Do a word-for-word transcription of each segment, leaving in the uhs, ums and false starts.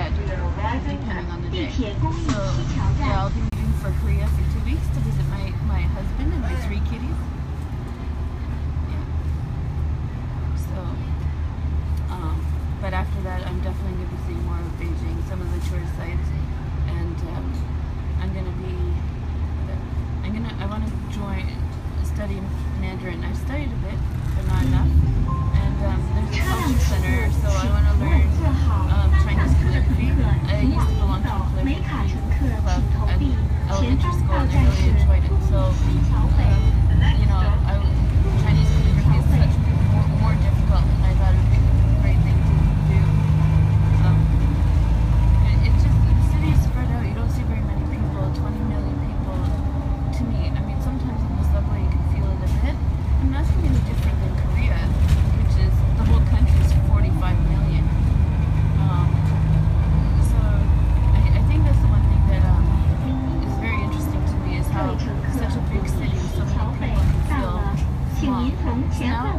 ahead, depending on the day. So yeah, I'll be leaving for Korea for two weeks to visit my, my husband and my three kitties. Yeah. So, um, but after that, I'm definitely going to be seeing more of Beijing, some of the tourist sites, and um, I'm going to be, I'm going to, I want to join, study Mandarin. I've studied a bit, but not enough. And um, there's a culture center, so I want to learn um, Chinese calligraphy. I used to belong to a calligraphy club at elementary school, and I really enjoyed it. So, um, you know, I, Chinese calligraphy is such more, more difficult, and I thought it would be a great thing to do. Um, it, it's just, the city is spread out. You don't see very many people, twenty million people. To me, I mean, sometimes in the subway you can feel it a bit. And nothing any different than Korea, which is, the whole country is forty-five million. Um, so I, I think that's the one thing that um, is very interesting to me, is how such a big city, so many people can feel small. So now,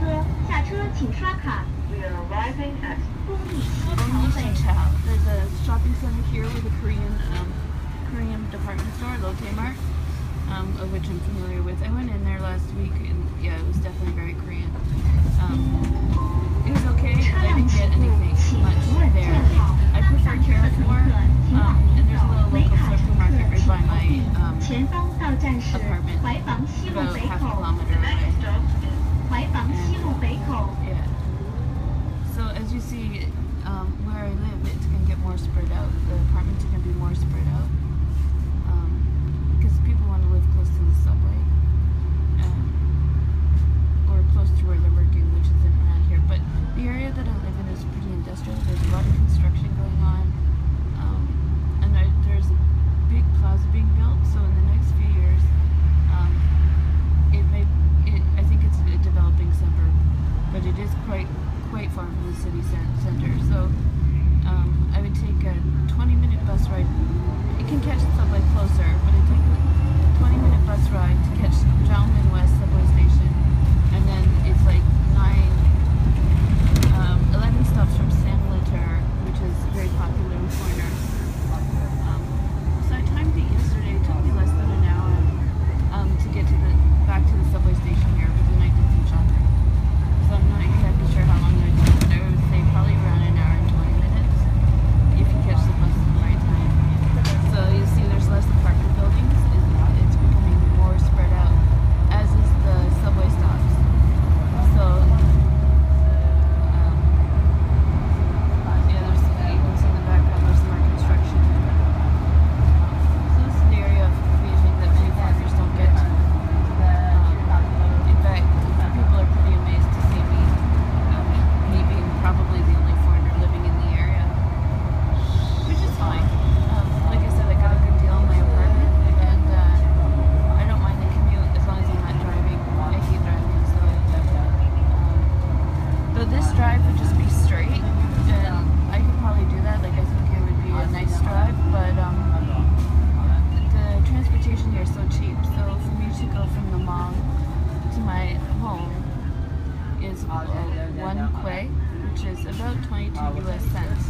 there's a shopping center here with a Korean um, Korean department store, Lotte Mart. Um, of which I'm familiar with. I went in there last week, and yeah, it was definitely very Korean. Um, it was okay, but I didn't get anything much there. I prefer carrots more, um, and there's a little local supermarket right by my um, apartment, about half a kilometer away. And, yeah. So as you see, um, where I live, it's going to get more spread out. The apartments are going to be more spread out. Because people want to live close to the subway, um, or close to where they're working, which isn't around here. But the area that I live in is pretty industrial. There's a lot of construction going on, um, and I, there's a big plaza being built. So in the next few years, um, it may, it, I think it's a developing suburb, but it is quite quite far from the city center. So um, I would take a twenty minute bus ride. You can catch the subway closer, but it takes a twenty minute bus ride to catch Zhangmin West subway station, and then it's like nine, um, eleven stops from Sanliter, which is very popular with foreigners. Um, so I timed it yesterday. It took me less than an hour um, to get to the back to the subway station here, but then I did some shopping. So I'm not exactly sure how long I did, but I would say probably around an hour and twenty minutes if you catch the bus at the right time. So you see there's less apartment buildings. It's becoming more spread out, as is the subway stops. So, um, yeah, there's, you can see in the background there's more construction. So this is the area of Beijing that many foreigners don't get to. Um, in fact, people are pretty amazed to see me, um, me being probably the only foreigner living in the area, which is fine. Like I said, I got a good deal on my apartment, and uh, I don't mind the commute as long as I'm not driving. I hate driving, so um, though this drive would just be straight, and I could probably do that. Like, I think it would be a nice drive, but um, the transportation here is so cheap. So for me to go from the mall to my home is uh, one kuei, which is about twenty-two U S cents.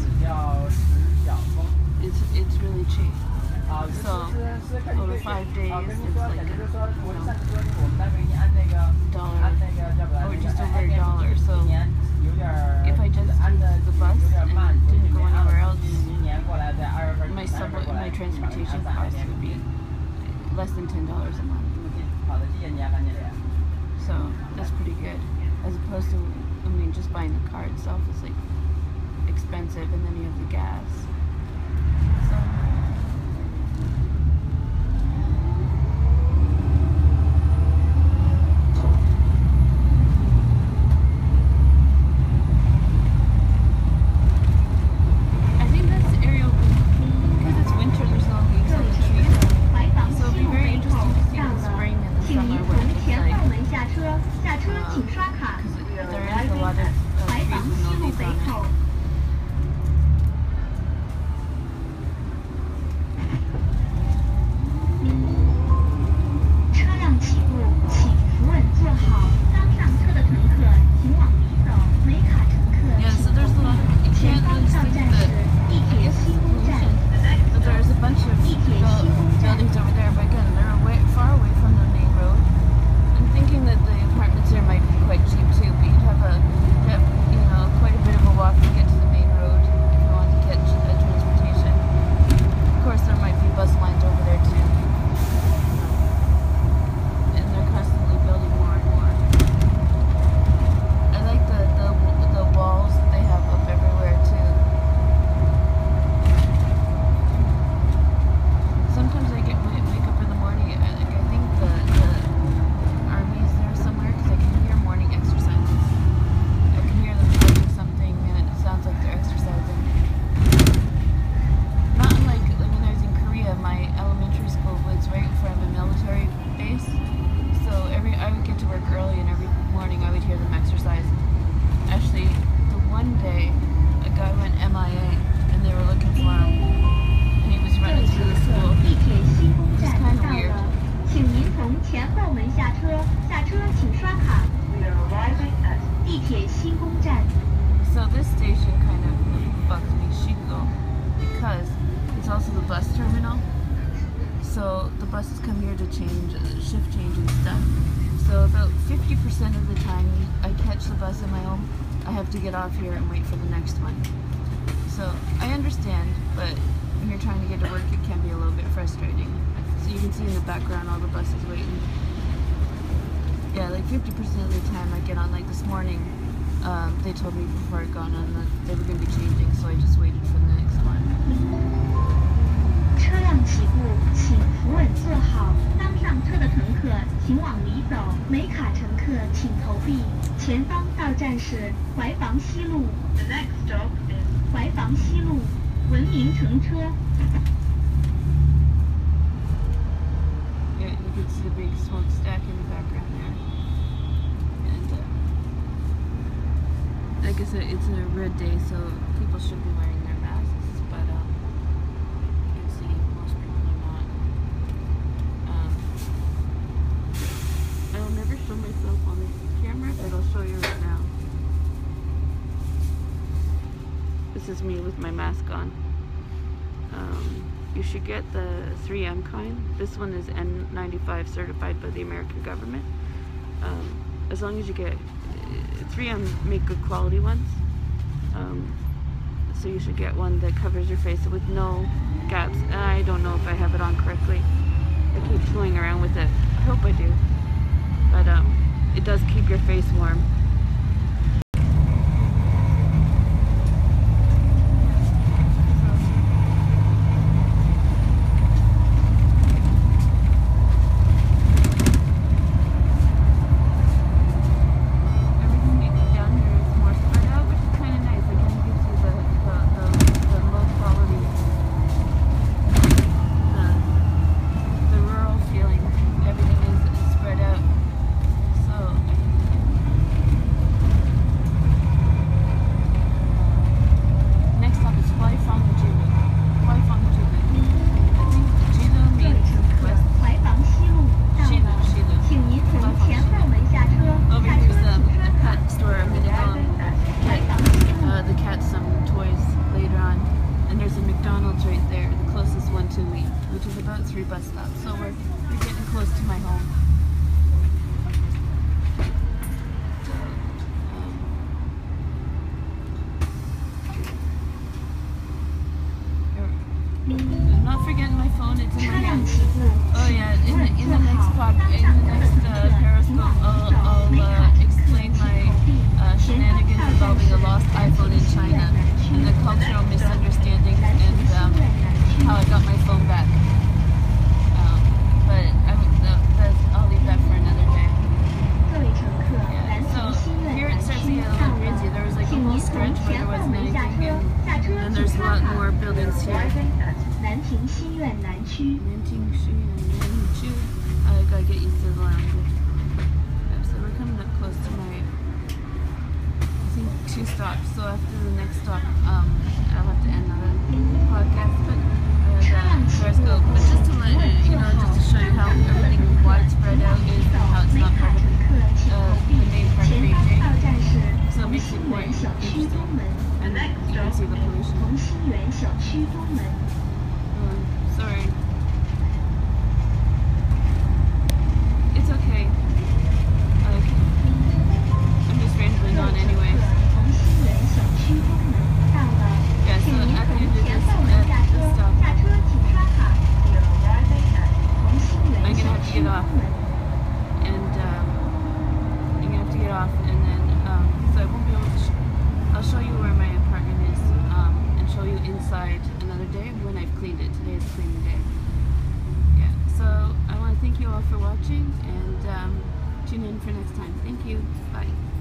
It's, it's really cheap. So over five days, it's like, you know, dollar, or just over a dollar. So if I just used the bus and didn't go anywhere else, my subway, my transportation cost would be less than ten dollars a month. So that's pretty good. As opposed to, I mean, just buying the car itself is like expensive, and then you have the gas. So, I think this area will be, because it's winter, there's no leaves on the trees. So it'll be very interesting to see the spring and the summer what it looks like. Because there is a lot of uh, trees with no leaves on it. it's also the bus terminal. So the buses come here to change, shift change and stuff. So about fifty percent of the time I catch the bus in my home, I have to get off here and wait for the next one. So I understand, but when you're trying to get to work, it can be a little bit frustrating. So you can see in the background all the buses waiting. Yeah, like fifty percent of the time I get on, like this morning, um, they told me before I got on that they were going to be changing, so I just waited for the next one. 车辆起步，请扶稳坐好。刚上车的乘客请往里走，没卡乘客请投币。前方到站是怀房西路。The next stop is 怀房西路，文明乘车。 Yeah, you can see the big smokestack in the background there. And uh, like I said, it's a red day, so people should be wearing their masks, but um, you can see most people are not. Um, I will never show myself on the camera, but I'll show you right now. This is me with my mask on. Um, you should get the three M kind. This one is N ninety-five certified by the American government. Um, as long as you get three M make good quality ones. Um, so you should get one that covers your face with no gaps. I don't know if I have it on correctly. I keep toying around with it. I hope I do. But um, it does keep your face warm. Three bus stops, so we're, we're getting close to my home. So, um, I'm not forgetting my phone, it's in my hand. Oh yeah, in the, in the next pod, in the next uh, Periscope, I'll, I'll uh, explain my uh, shenanigans involving a lost iPhone in China and the cultural misunderstandings and um, how I got my phone back. But I, that, I'll leave that for another day. Yeah, so here it starts to get a little crazy. There was like a whole stretch where there wasn't anything, and then there's a lot more buildings here. Nanting, I gotta get used to the lounge. Yeah, so we're coming up close to my, I think, two stops. So after the next stop, um, I'll have to end the podcast. But uh, Periscope. But just to let you know, just to show you how everything widespread out is and how it's not part of uh, the main part of Beijing. So it makes it more interesting. And you can see the pollution. Um, sorry. It's okay. Like, I'm just rambling on anyway. Yeah, so at the end of this, at this stop, I'm gonna have to get off, and um, I'm gonna have to get off, and then um, so I won't be able to. Sh I'll show you where my apartment is, um, and show you inside another day when I've cleaned it. Today is a cleaning day. Yeah. So I want to thank you all for watching, and um, tune in for next time. Thank you. Bye.